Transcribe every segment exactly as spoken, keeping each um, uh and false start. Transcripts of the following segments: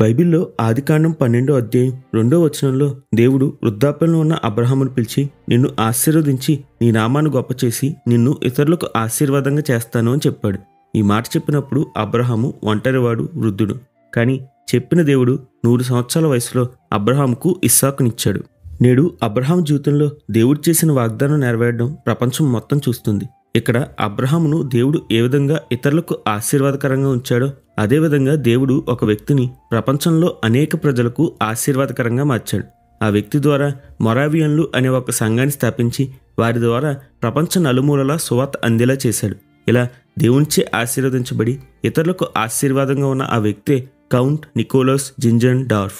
బైబిల్లో ఆదికాండం పన్నెండో అధ్యాయం రెండో వచనంలో దేవుడు వృద్ధాప్యంలో ఉన్న అబ్రహామును పిలిచి నిన్ను ఆశీర్వదించి నీ నామాన్ని గొప్ప చేసి నిన్ను ఇతరులకు ఆశీర్వాదంగా చేస్తాను అని చెప్పాడు. ఈ మాట చెప్పినప్పుడు అబ్రహాము ఒంటరివాడు, వృద్ధుడు. కానీ చెప్పిన దేవుడు నూరు సంవత్సరాల వయసులో అబ్రహాముకు ఇస్సాకునిచ్చాడు. నేడు అబ్రహాం జీవితంలో దేవుడు చేసిన వాగ్దానం నెరవేరడం ప్రపంచం మొత్తం చూస్తుంది. ఇక్కడ అబ్రహామును దేవుడు ఏ విధంగా ఇతరులకు ఆశీర్వాదకరంగా ఉంచాడో అదేవిధంగా దేవుడు ఒక వ్యక్తిని ప్రపంచంలో అనేక ప్రజలకు ఆశీర్వాదకరంగా మార్చాడు. ఆ వ్యక్తి ద్వారా మొరావియన్లు అనే ఒక సంఘాన్ని స్థాపించి వారి ద్వారా ప్రపంచ నలుమూలలా సువార్త అందేలా చేశాడు. ఇలా దేవునిచే ఆశీర్వదించబడి ఇతరులకు ఆశీర్వాదంగా ఉన్న ఆ వ్యక్తే కౌంట్ నికోలస్ జింజెన్డార్ఫ్.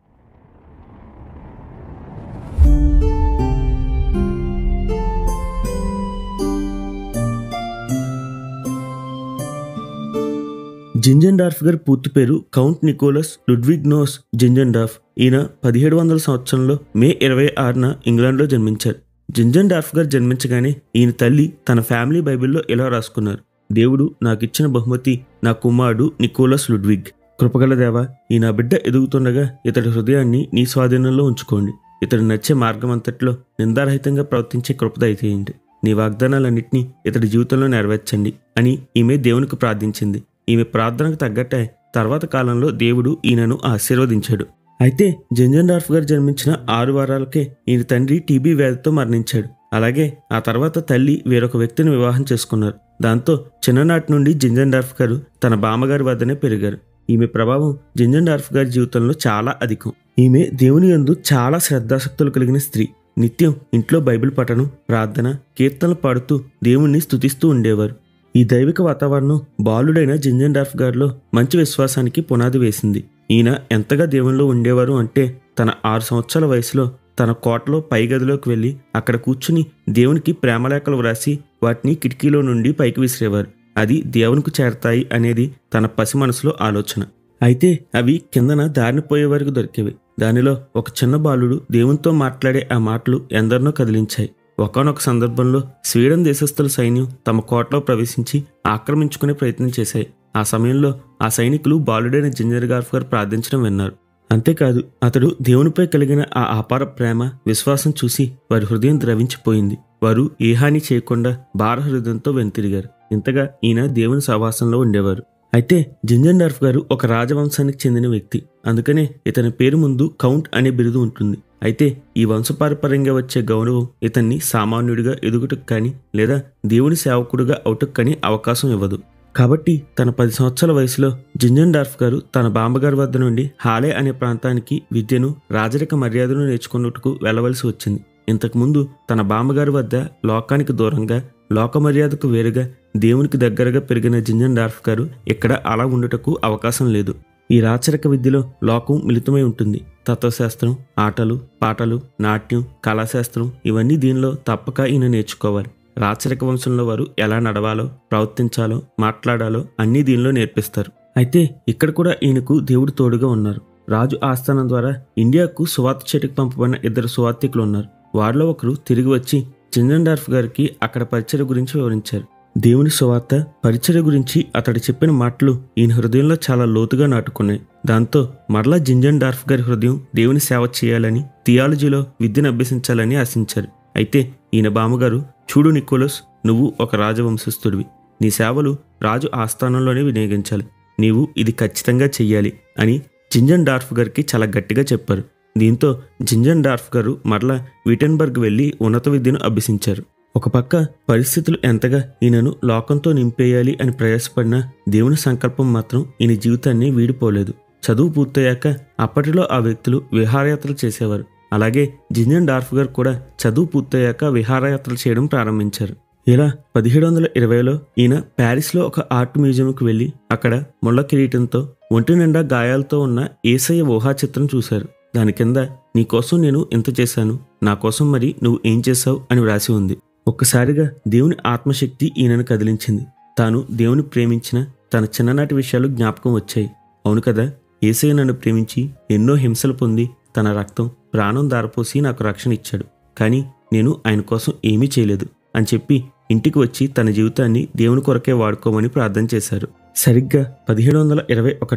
జింజెన్డార్ఫ్ గారి పూర్తి పేరు కౌంట్ నికోలస్ లుడ్విగ్నోస్ జింజెన్డార్ఫ్. ఈయన పదిహేడు వందల సంవత్సరంలో మే ఇరవై ఆరున ఇంగ్లాండ్లో జన్మించారు. జింజెన్డార్ఫ్ గారు జన్మించగానే ఈయన తల్లి తన ఫ్యామిలీ బైబిల్లో ఇలా రాసుకున్నారు: దేవుడు నాకిచ్చిన బహుమతి నా కుమారుడు నికోలస్ లుడ్విగ్. కృపగల దేవా, ఈ నా బిడ్డ ఎదుగుతుండగా ఇతడి హృదయాన్ని నీ స్వాధీనంలో ఉంచుకోండి. ఇతడు నచ్చే మార్గం అంతట్లో నిందారహితంగా ప్రవర్తించే కృప దయచేయండి. నీ వాగ్దానాలన్నింటినీ ఇతడి జీవితంలో నెరవేర్చండి అని ఈమె దేవునికి ప్రార్థించింది. ఈమె ప్రార్థనకు తగ్గట్టే తర్వాత కాలంలో దేవుడు ఈయనను ఆశీర్వదించాడు. అయితే జింజెన్డార్ఫ్ గారు జన్మించిన ఆరు వారాలకే ఈయన తండ్రి టీబీ వ్యాధితో మరణించాడు. అలాగే ఆ తర్వాత తల్లి వేరొక వ్యక్తిని వివాహం చేసుకున్నారు. దాంతో చిన్ననాటి నుండి జింజెన్డార్ఫ్ గారు తన బామ్మగారి వద్దనే పెరిగారు. ఈమె ప్రభావం జింజెన్డార్ఫ్ గారి జీవితంలో చాలా అధికం. ఈమె దేవుని యందు చాలా శ్రద్ధాశక్తులు కలిగిన స్త్రీ. నిత్యం ఇంట్లో బైబిల్ పఠనం, ప్రార్థన, కీర్తనలు పాడుతూ దేవుణ్ణి స్తుతిస్తూ ఉండేవారు. ఈ దైవిక వాతావరణం బాలుడైన జింజెన్డార్ఫ్ గారిలో మంచి విశ్వాసానికి పునాది వేసింది. ఈయన ఎంతగా దేవునిలో ఉండేవారు అంటే తన ఆరు సంవత్సరాల వయసులో తన కోటలో పై గదిలోకి వెళ్ళి అక్కడ కూర్చుని దేవునికి ప్రేమలేఖలు వ్రాసి వాటిని కిటికీలో నుండి పైకి విసిరేవారు. అది దేవునికి చేరతాయి అనేది తన పసి మనసులో ఆలోచన. అయితే అవి కిందన దారిని పోయే వరకు దొరికేవి. దానిలో ఒక చిన్న బాలుడు దేవునితో మాట్లాడే ఆ మాటలు ఎందరినో కదిలించాయి. ఒకానొక సందర్భంలో స్వీడన్ దేశస్థుల సైన్యం తమ కోటలో ప్రవేశించి ఆక్రమించుకునే ప్రయత్నం చేశాయి. ఆ సమయంలో ఆ సైనికులు బాలుడైన జింజెన్డార్ఫ్ గారు ప్రార్థించడం విన్నారు. అంతేకాదు అతడు దేవునిపై కలిగిన ఆ అపార ప్రేమ, విశ్వాసం చూసి వారి హృదయం ద్రవించిపోయింది. వారు ఏ హాని చేయకుండా భార హృదయంతో వెనుతిరిగారు. ఇంతగా ఈయన దేవుని సహవాసంలో ఉండేవారు. అయితే జింజెన్డార్ఫ్ గారు ఒక రాజవంశానికి చెందిన వ్యక్తి. అందుకనే ఇతని పేరు ముందు కౌంట్ అనే బిరుదు ఉంటుంది. అయితే ఈ వంశపారపర్యంగా వచ్చే గౌరవం ఇతన్ని సామాన్యుడిగా ఎదుగుటకు కానీ లేదా దేవుని సేవకుడిగా అవుటకు కానీ అవకాశం ఇవ్వదు. కాబట్టి తన పది సంవత్సరాల వయసులో జింజెన్డార్ఫ్ గారు తన బామ్మగారి వద్ద నుండి హాలే అనే ప్రాంతానికి విద్యను, రాజరిక మర్యాదను నేర్చుకున్నట్టుకు వెళ్లవలసి వచ్చింది. ఇంతకుముందు తన బామ్మగారి వద్ద లోకానికి దూరంగా, లోక మర్యాదకు వేరుగా దేవునికి దగ్గరగా పెరిగిన జింజెన్డార్ఫ్ గారు ఇక్కడ అలా ఉండుటకు అవకాశం లేదు. ఈ రాచరిక విద్యలో లోకం మిళితమై ఉంటుంది. తత్వశాస్త్రం, ఆటలు, పాటలు, నాట్యం, కళాశాస్త్రం ఇవన్నీ దీనిలో తప్పక ఈయన నేర్చుకోవాలి. రాచరిక వంశంలో వారు ఎలా నడవాలో, ప్రవర్తించాలో, మాట్లాడాలో అన్నీ దీనిలో నేర్పిస్తారు. అయితే ఇక్కడ కూడా ఈయనకు దేవుడు తోడుగా ఉన్నారు. రాజు ఆస్థానం ద్వారా ఇండియాకు సువార్త చేటుకు పంపబడిన ఇద్దరు సువార్థికులు ఉన్నారు. వారిలో ఒకరు తిరిగి వచ్చి జింజెన్డార్ఫ్ గారికి అక్కడ పరిచర్య గురించి వివరించారు. దేవుని సువార్త, పరిచర్య గురించి అతడు చెప్పిన మాటలు ఈయన హృదయంలో చాలా లోతుగా నాటుకున్నాయి. దాంతో మరలా జింజెన్డార్ఫ్ గారి హృదయం దేవుని సేవ చేయాలని, థియాలజీలో విద్యను అభ్యసించాలని ఆశించారు. అయితే ఈయన బామ్మగారు, చూడు నికోలస్, నువ్వు ఒక రాజవంశస్థుడివి. నీ సేవలు రాజు ఆస్థానంలోనే వినియోగించాలి. నీవు ఇది ఖచ్చితంగా చెయ్యాలి అని జింజెన్డార్ఫ్ గారికి చాలా గట్టిగా చెప్పారు. దీంతో జింజెన్డార్ఫ్ గారు మరలా విటెన్బర్గ్ వెళ్లి ఉన్నత విద్యను అభ్యసించారు. ఒక పక్క పరిస్థితులు ఎంతగా ఈయనను లోకంతో నింపేయాలి అని ప్రయాసపడినా దేవుని సంకల్పం మాత్రం ఈయన జీవితాన్ని వీడిపోలేదు. చదువు పూర్తయ్యాక అప్పటిలో ఆ వ్యక్తులు విహారయాత్రలు చేసేవారు. అలాగే జింజెన్డార్ఫ్ గారు కూడా చదువు పూర్తయ్యాక విహారయాత్రలు చేయడం ప్రారంభించారు. ఇలా పదిహేడు వందల ఇరవైలో ఈయన ప్యారిస్లో ఒక ఆర్ట్ మ్యూజియంకు వెళ్ళి అక్కడ ముళ్ళ కిరీటంతో ఒంటి నిండా గాయాలతో ఉన్న యేసయ్య ఊహా చిత్రం చూశారు. దాని కింద నీకోసం నేను ఇంత చేశాను, నా కోసం మరి నువ్వు ఏం చేశావు అని వ్రాసి ఉంది. ఒక్కసారిగా దేవుని ఆత్మశక్తి ఈయనను కదిలించింది. తాను దేవుని ప్రేమించిన తన చిన్ననాటి విషయాలు జ్ఞాపకం వచ్చాయి. అవును కదా, యేసయ్య నన్ను ప్రేమించి ఎన్నో హింసలు పొంది తన రక్తం, ప్రాణం దారపోసి నాకు రక్షణ ఇచ్చాడు. కానీ నేను ఆయన కోసం ఏమీ చేయలేదు అని చెప్పి ఇంటికి వచ్చి తన జీవితాన్ని దేవుని కొరకే వాడుకోమని ప్రార్థన చేశారు. సరిగ్గా పదిహేడు వందల ఇరవై ఒకటిలో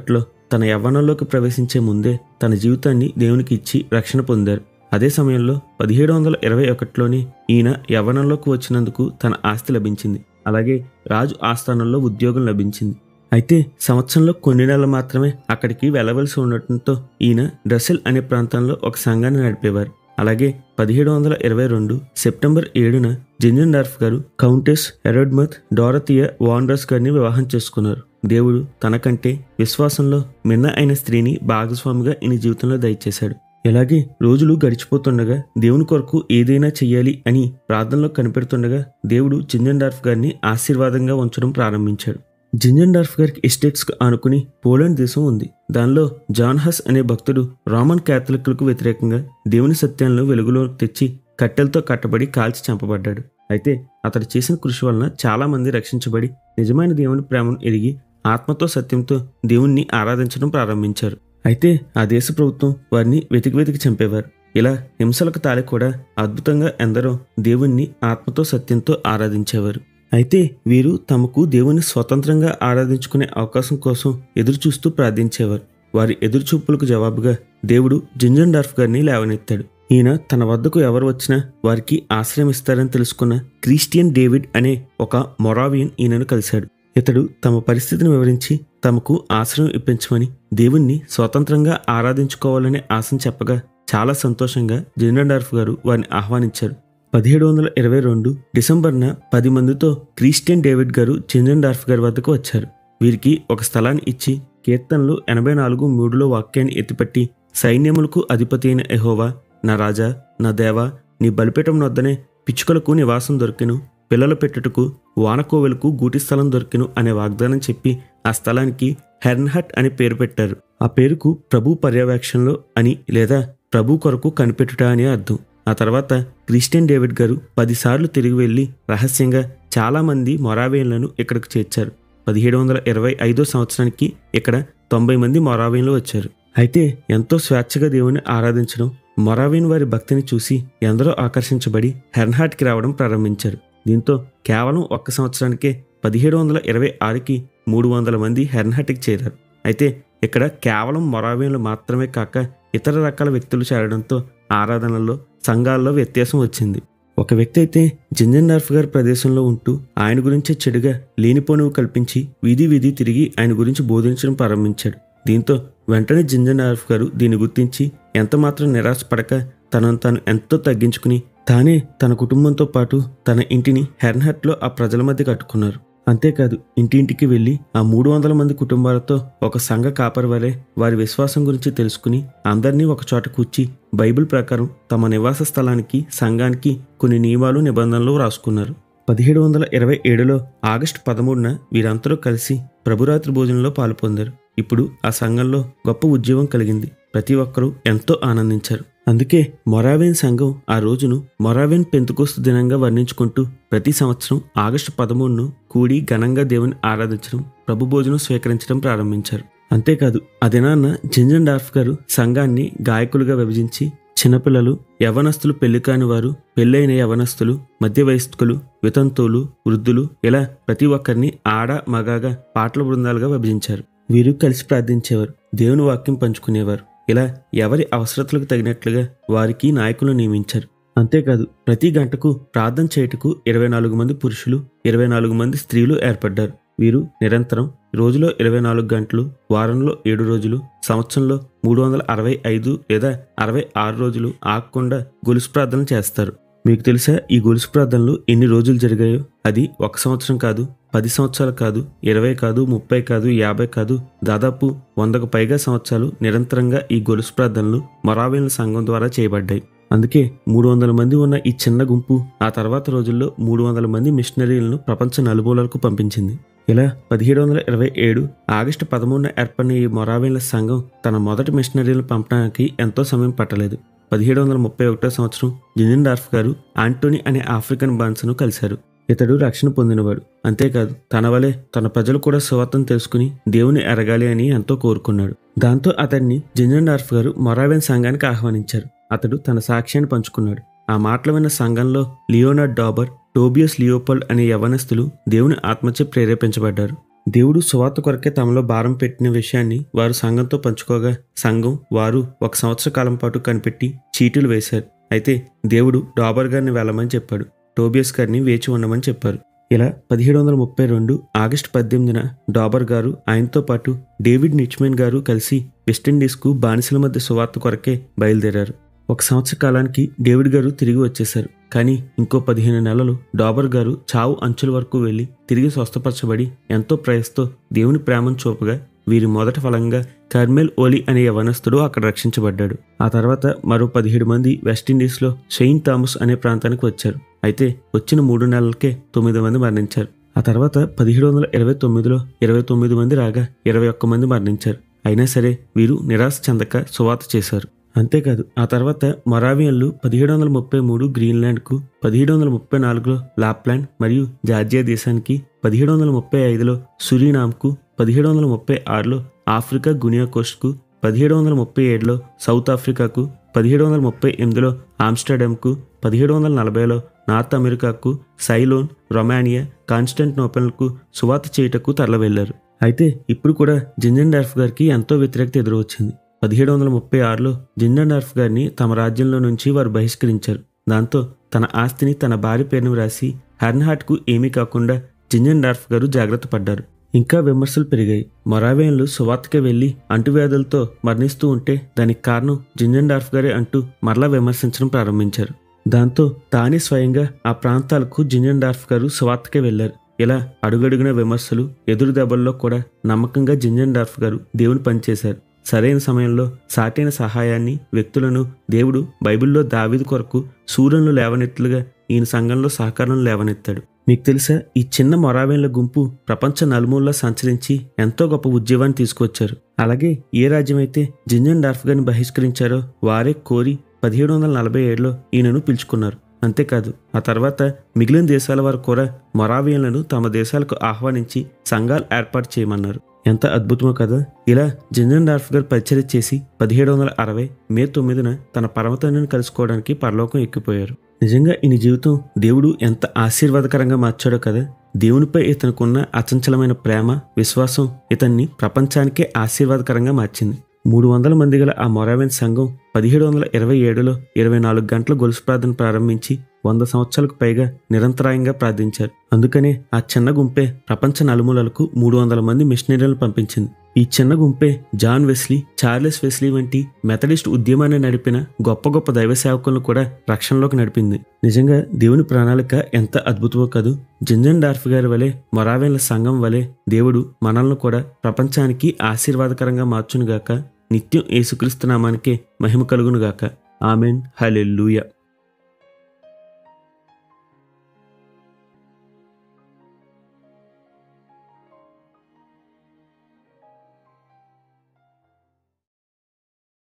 తన యవ్వనంలోకి ప్రవేశించే ముందే తన జీవితాన్ని దేవునికి ఇచ్చి రక్షణ పొందారు. అదే సమయంలో పదిహేడు వందల ఇరవై ఒకటిలోని ఈయన యవ్వనంలోకి వచ్చినందుకు తన ఆస్తి లభించింది. అలాగే రాజు ఆస్థానంలో ఉద్యోగం లభించింది. అయితే సంవత్సరంలో కొన్ని నెలలు మాత్రమే అక్కడికి వెళ్ళవలసి ఉండటంతో ఈయన డ్రసెల్ అనే ప్రాంతంలో ఒక సంఘాన్ని నడిపేవారు. అలాగే పదిహేడు వందల ఇరవై రెండు సెప్టెంబర్ ఏడున జింజెన్డార్ఫ్ గారు కౌంటెస్ హెరోడ్మత్ డోరతియా వాండర్స్ గారిని వివాహం చేసుకున్నారు. దేవుడు తనకంటే విశ్వాసంలో మిన్న అయిన స్త్రీని భాగస్వామిగా ఈయన జీవితంలో దయచేశాడు. ఇలాగే రోజులు గడిచిపోతుండగా దేవుని కొరకు ఏదైనా చెయ్యాలి అని ప్రార్థనలో కనిపెడుతుండగా దేవుడు జింజెన్డార్ఫ్ గారిని ఆశీర్వాదంగా ఉంచడం ప్రారంభించాడు. జింజెన్డార్ఫ్ గారికి ఎస్టేట్స్కు ఆనుకుని పోలాండ్ దేశం ఉంది. దానిలో జాన్ హస్ అనే భక్తుడు రోమన్ క్యాథలిక్లకు వ్యతిరేకంగా దేవుని సత్యాలను వెలుగులో తెచ్చి కట్టెలతో కట్టబడి కాల్చి చంపబడ్డాడు. అయితే అతడు చేసిన కృషి వలన చాలా మంది రక్షించబడి నిజమైన దేవుని ప్రేమను ఎరిగి ఆత్మతో సత్యంతో దేవుణ్ణి ఆరాధించడం ప్రారంభించారు. అయితే ఆ దేశ ప్రభుత్వం వారిని వెతికి వెతికి చంపేవారు. ఇలా హింసలకు తాలి కూడా అద్భుతంగా ఎందరో దేవుణ్ణి ఆత్మతో సత్యంతో ఆరాధించేవారు. అయితే వీరు తమకు దేవుని స్వతంత్రంగా ఆరాధించుకునే అవకాశం కోసం ఎదురుచూస్తూ ప్రార్థించేవారు. వారి ఎదురుచూపులకు జవాబుగా దేవుడు జింజెన్డార్ఫ్ గారిని లేవనెత్తాడు. ఈయన తన వద్దకు ఎవరు వచ్చినా వారికి ఆశ్రయం ఇస్తారని తెలుసుకున్న క్రిస్టియన్ డేవిడ్ అనే ఒక మొరావియన్ ఈయనను కలిశాడు. ఇతడు తమ పరిస్థితిని వివరించి తమకు ఆశ్రయం ఇప్పించమని దేవుణ్ణి స్వతంత్రంగా ఆరాధించుకోవాలనే ఆశను చెప్పగా చాలా సంతోషంగా జింజెన్డార్ఫ్ గారు వారిని ఆహ్వానించారు. పదిహేడు వందల ఇరవై రెండు డిసెంబర్న పది మందితో క్రిస్టియన్ డేవిడ్ గారు జింజెన్డార్ఫ్ గారి వద్దకు వచ్చారు. వీరికి ఒక స్థలాన్ని ఇచ్చి కీర్తనలు ఎనభై నాలుగు మూడులో వాక్యాన్ని ఎత్తిపట్టి సైన్యములకు అధిపతి అయిన యెహోవా, నా రాజా, నా దేవా, నీ బలిపీఠం నొద్దనే పిచ్చుకలకు నివాసం దొరికెను, పిల్లల పెట్టుటకు వానకోవెలకు గూటి స్థలం దొరికెను అనే వాగ్దానం చెప్పి ఆ స్థలానికి హెర్న్హట్ అని పేరు పెట్టారు. ఆ పేరుకు ప్రభు పర్యవేక్షణలో అని లేదా ప్రభు కొరకు కనిపెట్టుట అని అర్థం. ఆ తర్వాత క్రిస్టియన్ డేవిడ్ గారు పదిసార్లు తిరిగి వెళ్లి రహస్యంగా చాలా మంది మొరావియన్లను ఇక్కడికి చేర్చారు. పదిహేడు వందల ఇరవై ఐదో సంవత్సరానికి ఇక్కడ తొంభై మంది మొరావియన్లు వచ్చారు. అయితే ఎంతో స్వేచ్ఛగా దేవుని ఆరాధించడం, మొరావియన్ వారి భక్తిని చూసి ఎందరో ఆకర్షించబడి హెర్న్హాట్కి రావడం ప్రారంభించారు. దీంతో కేవలం ఒక్క సంవత్సరానికే పదిహేడు వందల ఇరవై ఆరుకి మూడు వందల మంది హెర్న్హాట్కి చేరారు. అయితే ఇక్కడ కేవలం మొరావియన్లు మాత్రమే కాక ఇతర రకాల వ్యక్తులు చేరడంతో ఆరాధనల్లో సంఘాల్లో వ్యత్యాసం వచ్చింది. ఒక వ్యక్తి అయితే జింజెన్డార్ఫ్ గారి ప్రదేశంలో ఉంటూ ఆయన గురించే చెడుగా లేనిపోనివి కల్పించి వీధి వీధి తిరిగి ఆయన గురించి బోధించడం ప్రారంభించాడు. దీంతో వెంటనే జింజెన్డార్ఫ్ గారు దీన్ని గుర్తించి ఎంతమాత్రం నిరాశపడక తనను తాను ఎంతో తగ్గించుకుని తానే తన కుటుంబంతో పాటు తన ఇంటిని హెర్న్హట్లో ఆ ప్రజల మధ్య కట్టుకున్నారు. అంతేకాదు ఇంటింటికి వెళ్ళి ఆ మూడు వందల మంది కుటుంబాలతో ఒక సంఘ కాపరి వలె వారి విశ్వాసం గురించి తెలుసుకుని అందరినీ ఒక చోట కూర్చి బైబిల్ ప్రకారం తమ నివాస స్థలానికి సంఘానికి కొన్ని నియమాలు నిబంధనలు రాసుకున్నారు. పదిహేడు వందల ఇరవై ఏడులో ఆగస్టు పదమూడున వీరందరూ కలిసి ప్రభురాత్రి భోజనంలో పాలు పొందారు. ఇప్పుడు ఆ సంఘంలో గొప్ప ఉద్యోగం కలిగింది. ప్రతి ఒక్కరూ ఎంతో ఆనందించారు. అందుకే మొరావియన్ సంఘం ఆ రోజును మొరావియన్ పెంతుకోస్తు దినంగా వర్ణించుకుంటూ ప్రతి సంవత్సరం ఆగస్టు పదమూడును కూడి ఘనంగా దేవుని ఆరాధించడం, ప్రభు భోజనం స్వీకరించడం ప్రారంభించారు. అంతేకాదు ఆ దినాన్న జింజెన్డార్ఫ్ గారు సంఘాన్ని గాయకులుగా విభజించి చిన్నపిల్లలు, యవనస్తులు, పెళ్లి కాని వారు, పెళ్ళైన యవనస్తులు, మధ్య వయస్కులు, వితంతువులు, వృద్ధులు ఇలా ప్రతి ఒక్కరిని ఆడ మగాగా పాటల బృందాలుగా విభజించారు. వీరు కలిసి ప్రార్థించేవారు, దేవుని వాక్యం పంచుకునేవారు. ఇలా ఎవరి అవసరతలకు తగినట్లుగా వారికి నాయకులను నియమించారు. అంతేకాదు ప్రతి గంటకు ప్రార్థన చేయుటకు ఇరవై నాలుగు మంది పురుషులు, ఇరవై నాలుగు మంది స్త్రీలు ఏర్పడ్డారు. వీరు నిరంతరం రోజులో ఇరవై నాలుగు గంటలు, వారంలో ఏడు రోజులు, సంవత్సరంలో మూడు వందల అరవై ఐదు లేదా అరవై ఆరు రోజులు ఆగకుండా గొలుసు ప్రార్థనలు చేస్తారు. మీకు తెలుసా ఈ గొలుసు ప్రార్థనలు ఎన్ని రోజులు జరిగాయో? అది ఒక సంవత్సరం కాదు, పది సంవత్సరాలు కాదు, ఇరవై కాదు, ముప్పై కాదు, యాభై కాదు, దాదాపు వందకు పైగా సంవత్సరాలు నిరంతరంగా ఈ గొలుసు ప్రార్థనలు మొరావియన్ల సంఘం ద్వారా చేయబడ్డాయి. అందుకే మూడు వందల మంది ఉన్న ఈ చిన్న గుంపు ఆ తర్వాత రోజుల్లో మూడు వందల మంది మిషనరీలను ప్రపంచ నలుమూలలకు పంపించింది. ఇలా పదిహేడు వందల ఇరవై ఏడు ఆగస్టు పదమూడున ఏర్పడిన ఈ మొరావియన్ల సంఘం తన మొదటి మిషనరీలను పంపడానికి ఎంతో సమయం పట్టలేదు. పదిహేడు వందల ముప్పై ఒకటో సంవత్సరం జింజెన్డార్ఫ్ గారు ఆంటోనీ అనే ఆఫ్రికన్ బాన్స్ను కలిశారు. ఇతడు రక్షణ పొందినవాడు. అంతేకాదు తన వలె తన ప్రజలు కూడా సువార్తను తెలుసుకుని దేవుని ఎరగాలి అని ఎంతో కోరుకున్నాడు. దాంతో అతన్ని జింజెన్డార్ఫ్ గారు మొరావియన్ సంఘానికి ఆహ్వానించారు. అతడు తన సాక్ష్యాన్ని పంచుకున్నాడు. ఆ మాటలు విన్న సంఘంలో లియోనార్డ్ డాబర్, టోబియస్ లియోపోల్డ్ అనే యవనస్తులు దేవుని ఆత్మచే ప్రేరేపించబడ్డారు. దేవుడు సువార్త కొరకే తమలో భారం పెట్టిన విషయాన్ని వారు సంఘంతో పంచుకోగా సంఘం వారు ఒక సంవత్సర కాలం పాటు కనిపెట్టి చీటీలు వేశారు. అయితే దేవుడు డాబర్ గారిని వెళ్ళమని చెప్పాడు. టోబియస్ గారిని వేచి ఉండమని చెప్పారు. ఇలా పదిహేడు వందల ముప్పై రెండు ఆగస్టు పద్దెనిమిదిన డాబర్ గారు ఆయనతో పాటు డేవిడ్ నిచ్మెన్ గారు కలిసి వెస్టిండీస్కు బానిసల మధ్య సువార్త కొరకే బయలుదేరారు. ఒక సంవత్సర కాలానికి డేవిడ్ గారు తిరిగి వచ్చేశారు. కానీ ఇంకో పదిహేను నెలలు డాబర్ గారు చావు అంచుల వరకు వెళ్లి తిరిగి స్వస్థపరచబడి ఎంతో ప్రయాసతో దేవుని ప్రేమను చూపగా వీరి మొదటి ఫలంగా కర్మెల్ ఓలీ అనే యవనస్తుడు అక్కడ రక్షించబడ్డాడు. ఆ తర్వాత మరో పదిహేడు మంది వెస్టిండీస్లో సెయింట్ థామస్ అనే ప్రాంతానికి వచ్చారు. అయితే వచ్చిన మూడు నెలలకే తొమ్మిది మంది మరణించారు. ఆ తర్వాత పదిహేడు వందల ఇరవై తొమ్మిదిలో ఇరవై తొమ్మిది మంది రాగా ఇరవై ఒక్క మంది మరణించారు. అయినా సరే వీరు నిరాశ చెందక సువార్త చేశారు. అంతేకాదు ఆ తర్వాత మొరావియన్లు పదిహేడు వందల ముప్పై మూడు గ్రీన్లాండ్కు, పదిహేడు వందల ముప్పై నాలుగులో లాప్లాండ్ మరియు జార్జియా దేశానికి, పదిహేడు వందల ముప్పై ఐదులో సురీనామ్కు, పదిహేడు వందల ముప్పై ఆరులో ఆఫ్రికా గునియా కోస్ట్కు, పదిహేడు వందల ముప్పై ఏడులో సౌత్ ఆఫ్రికాకు, పదిహేడు వందల ముప్పై ఎనిమిదిలో ఆమ్స్టర్డామ్కు, పదిహేడు వందల నలభైలో నార్త్ అమెరికాకు, సైలోన్, రొమానియా, కాన్స్టాంటినోపెల్కు సువార్త చేయుటకు తరలివెళ్లారు. అయితే ఇప్పుడు కూడా జింజెన్డార్ఫ్ గారికి ఎంతో వ్యతిరేకత ఎదురొచ్చింది. పదిహేడు వందల ముప్పై ఆరులో జింజెన్డార్ఫ్ గారిని తమ రాజ్యంలో నుంచి వారు బహిష్కరించారు. దాంతో తన ఆస్తిని తన భార్య పేరును వ్రాసి హెర్న్హాట్కు ఏమీ కాకుండా జింజెన్డార్ఫ్ గారు జాగ్రత్త పడ్డారు. ఇంకా విమర్శలు పెరిగాయి. మొరావియన్లు సువార్తకే వెళ్లి అంటువ్యాధులతో మరణిస్తూ ఉంటే దానికి కారణం జింజెన్డార్ఫ్ గారే అంటూ మరలా విమర్శించడం ప్రారంభించారు. దాంతో తానే స్వయంగా ఆ ప్రాంతాలకు జింజెన్డార్ఫ్ గారు సువార్తకే వెళ్లారు. ఇలా అడుగడుగున విమర్శలు, ఎదురు దెబ్బల్లో కూడా నమ్మకంగా జింజెన్డార్ఫ్ గారు దేవుని పనిచేశారు. సరైన సమయంలో సాటైన సహాయాన్ని, వ్యక్తులను దేవుడు బైబిల్లో దావీదు కొరకు సూర్యులను లేవనెత్తులుగా ఈయన సంఘంలో సహకారం లేవనెత్తాడు. మీకు తెలుసా, ఈ చిన్న మొరావియన్ల గుంపు ప్రపంచ నలుమూలలో సంచరించి ఎంతో గొప్ప ఉద్యమాన్ని తీసుకొచ్చారు. అలాగే ఏ రాజ్యమైతే జింజెన్డార్ఫ్ గారిని బహిష్కరించారో వారే కోరి పదిహేడు వందల నలభై ఏడులో ఈయనను పిలుచుకున్నారు. అంతేకాదు ఆ తర్వాత మిగిలిన దేశాల వారు కూడా మొరావియన్లను తమ దేశాలకు ఆహ్వానించి సంఘాలు ఏర్పాటు చేయమన్నారు. ఎంత అద్భుతమో కదా. ఇలా జింజెన్డార్ఫ్ గారు పరిచర్య చేసి పదిహేడు వందల అరవై మే తొమ్మిదిన తన పరమతండ్రిని కలుసుకోవడానికి పరలోకం ఎక్కిపోయారు. నిజంగా ఈయన జీవితం దేవుడు ఎంత ఆశీర్వాదకరంగా మార్చాడో కదా. దేవునిపై ఇతనుకున్న అచంచలమైన ప్రేమ, విశ్వాసం ఇతన్ని ప్రపంచానికే ఆశీర్వాదకరంగా మార్చింది. మూడు వందల మంది గల ఆ మొరావియన్ సంఘం పదిహేడు వందల ఇరవై ఏడులో ఇరవై నాలుగు గంటల గొలుసు ప్రార్థన ప్రారంభించి వంద సంవత్సరాలకు పైగా నిరంతరాయంగా ప్రార్థించారు. అందుకనే ఆ చిన్న గుంపే ప్రపంచ నలుమూలలకు మూడు వందల మంది మిషనరీలను పంపించింది. ఈ చిన్న గుంపే జాన్ వెస్లీ, చార్లెస్ వెస్లీ వంటి మెథడిస్ట్ ఉద్యమాన్ని నడిపిన గొప్ప గొప్ప దైవ సేవకులను కూడా రక్షణలోకి నడిపింది. నిజంగా దేవుని ప్రణాళిక ఎంత అద్భుతమో కదూ. జింజెన్డార్ఫ్ గారి వలె, మొరావియన్ల సంఘం వలె దేవుడు మనల్ని కూడా ప్రపంచానికి ఆశీర్వాదకరంగా మార్చునుగాక. నిత్యం యేసుక్రీస్తు నామానికే మహిమ కలుగునుగాక. ఆమెన్. హల్లెలూయా.